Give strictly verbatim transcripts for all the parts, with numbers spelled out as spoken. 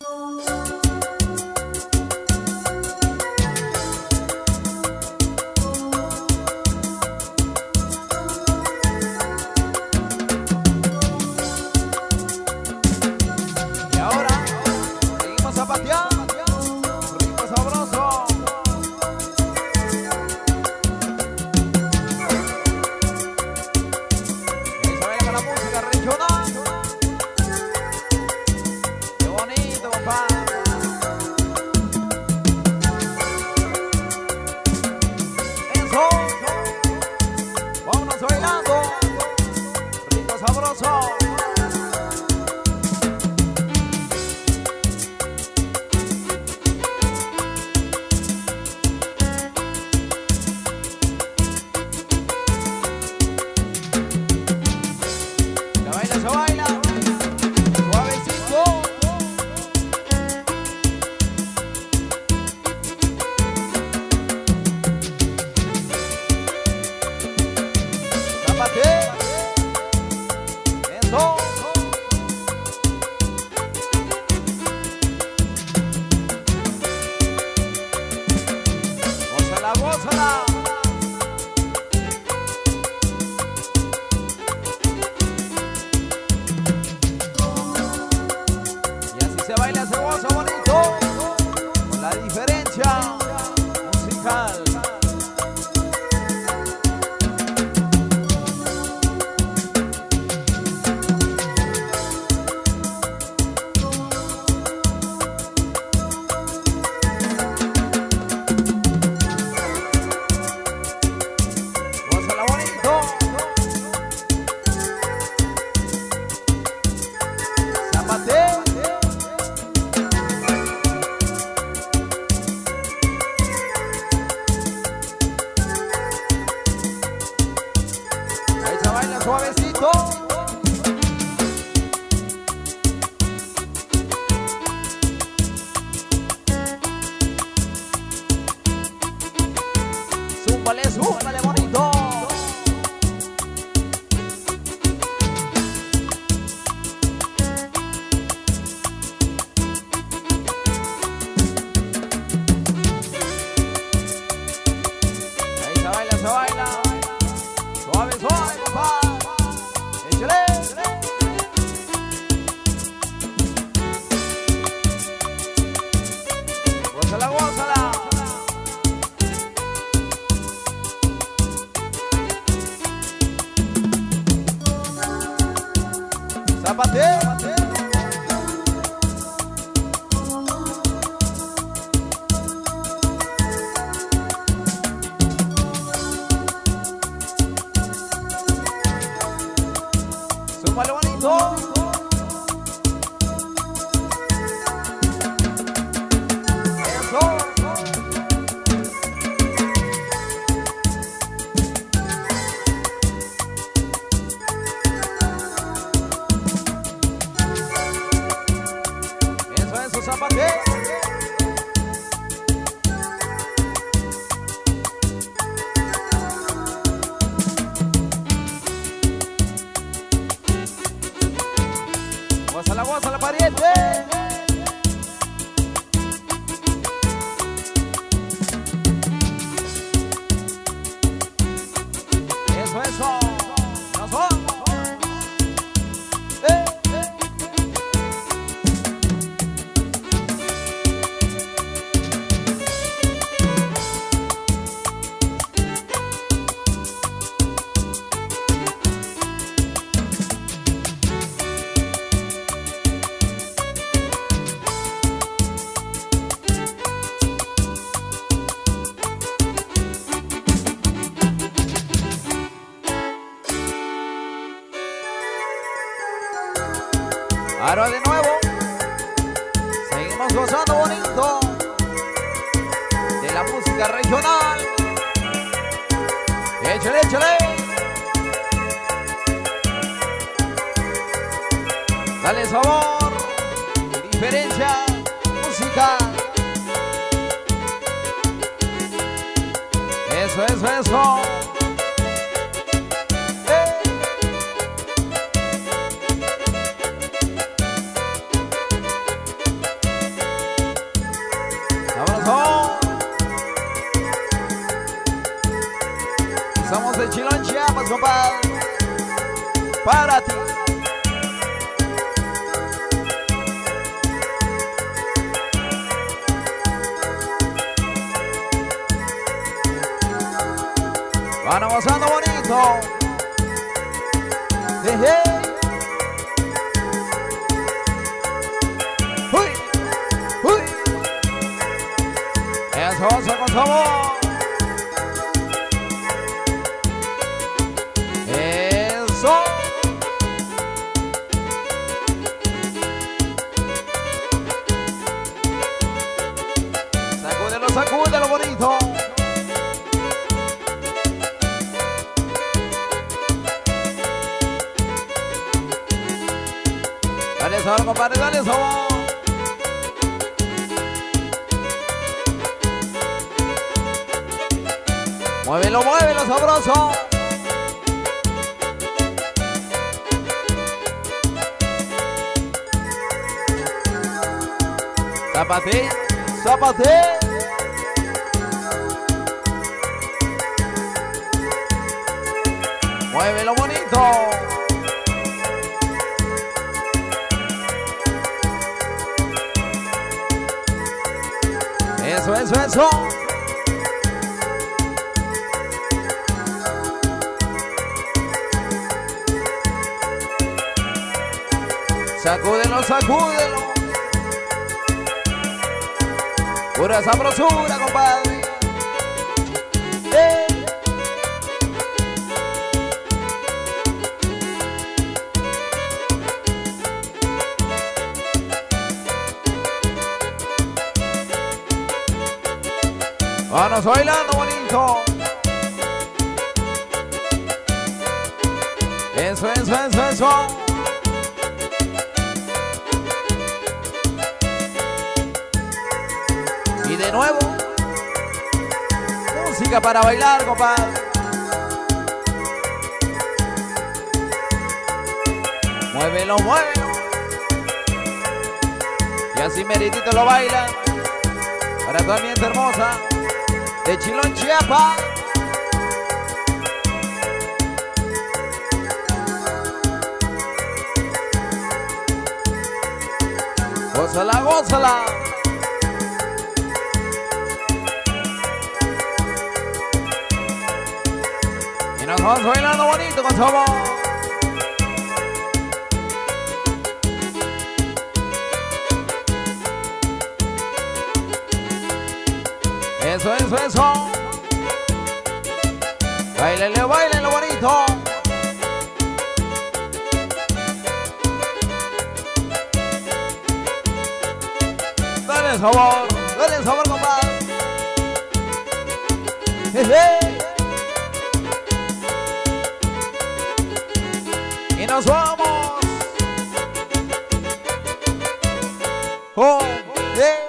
Ahora de nuevo, seguimos gozando bonito de la música regional. Échale, échale. Dale sabor, diferencia, música. Eso, eso, eso. para ti. Van avanzando bonito. Hey, hey. Uy, uy. Eso, eso con sabor. Eso. Sacúdelo, sacúdelo bonito. Dale sabor, compadre, dale sabor. Muévelo, muévelo, sabroso. Zapate, zapate. Muévelo bonito. Eso, eso, eso. Sacúdelo, sacúdelo. Pura sabrosura, compadre. ¡Eh! Vamos bailando bonito. Eso, eso, eso, eso. Y de nuevo, música para bailar, compadre. Muévelo, muévelo. Y así meritito lo baila. Para toda mi gente hermosa de Chilón, Chiapas. Gózala, gózala. Y nos vamos bailando bonito con sabor. Eso, eso, eso. Báilele, báilele bonito. Dale sabor, dale sabor, compadre. Jeje. Y nos vamos. Oh, eh.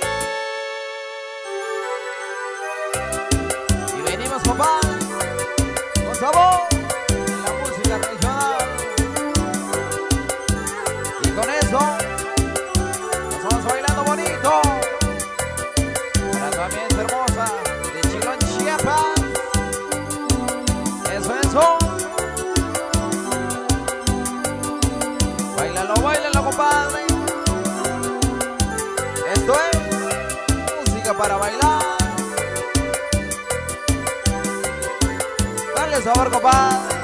Y venimos, compadre, con sabor en la música regional. Y con eso nos vamos bailando bonito. Para toda mi gente hermosa de Chilón, Chiapas. Eso, eso. Báilalo, báilalo, compadre. Esto es música para bailar. Dale sabor, compadre.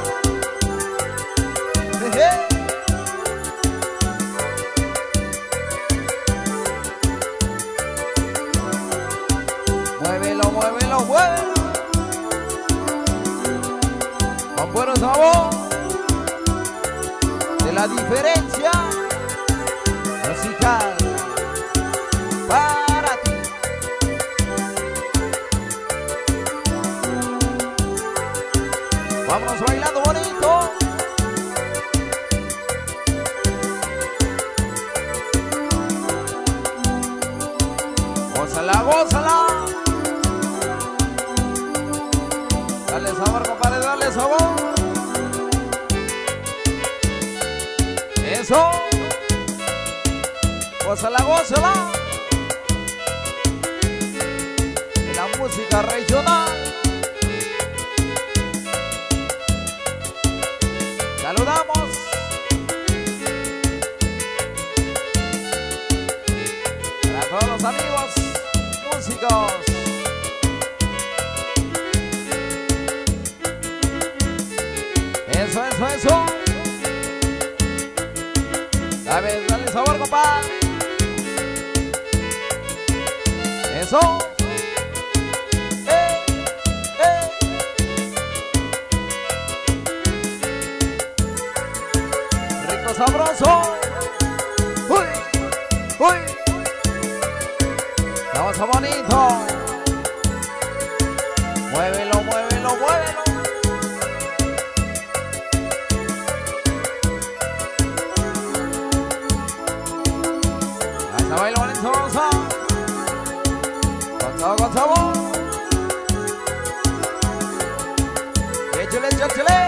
Jeje. Muévelo, muévelo, muévelo. Con buen sabor. De la diferencia musical para ti. Vámonos bailando bonito. Gózala, gózala. Dale sabor, compadre, dale sabor. Eso. Gózala, gózala. De la música regional. Saludamos. Para todos los amigos músicos. Eso, eso, eso. Dale, dale sabor, compadre. Eso. Eh, eh. Rico, sabroso. Uy, uy. Vamos a bonito. Muévelo, muévelo, muévelo. Vamos a bailar bonito, vamos a. Con todo, con sabor. Échale, échale.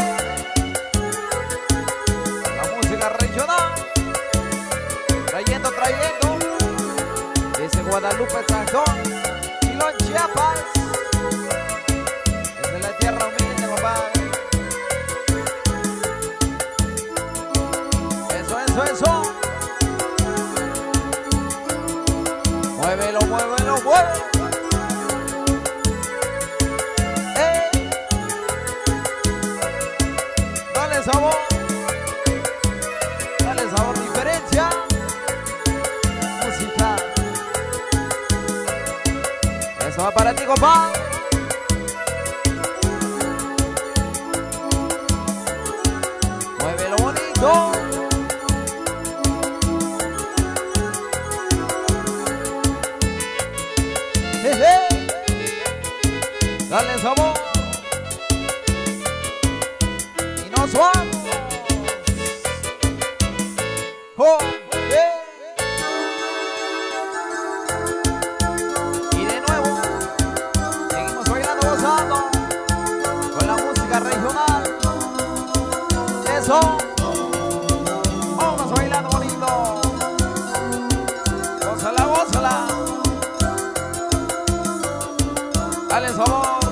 La música regional. Trayendo, trayendo. Desde Guadalupe, Cantón, Chilón, Chiapas. Desde la tierra humilde, compadre. Eso, eso, eso. Muévelo, muévelo, muévelo. ¡Ey! Dale sabor. Dale sabor, diferencia. Música. Eso va para ti, compadre. Muévelo bonito. Jeje. Dale sabor. Y nos vamos. Oh, eh. Y de nuevo seguimos bailando, gozando con la música regional. Eso. Vamos bailando bonito. Gózala, gózala. Dale sabor.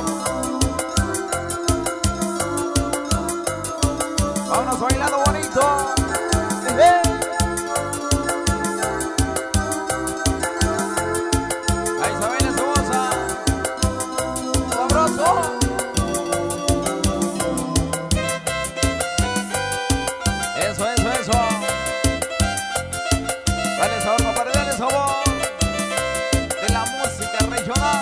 Vámonos bailando bonito. ¡Eh! Ahí se baila, se goza. Sabroso. Eso, eso, eso. Dale sabor, compadre, dale sabor. De la música regional.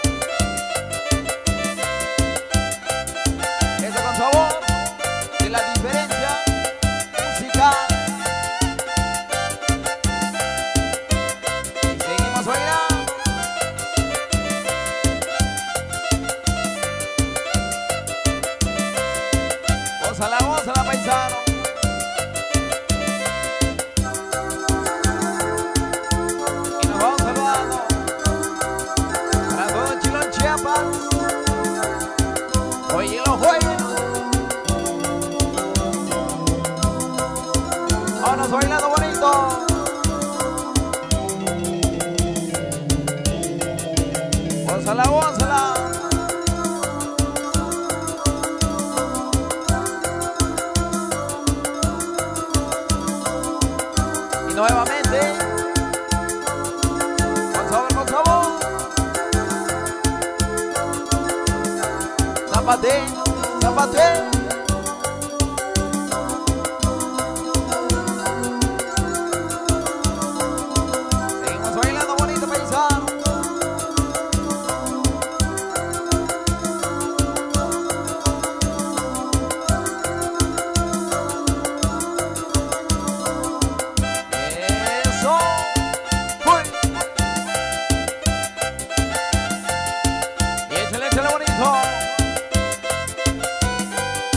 Eso con sabor. De la diferencia musical. Y seguimos bailando. Gózala, gózala, paisano. Y nos vamos saludando para todo Chilón, Chiapas. Oye, los juegues. Vámonos bailando bonito. Gózala, gózala. Y nuevamente. Con sabor, con sabor. Zapate, zapate. Seguimos bailando bonito, paisano. Eso. Uy. Y échale, échale bonito.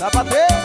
Zapateo.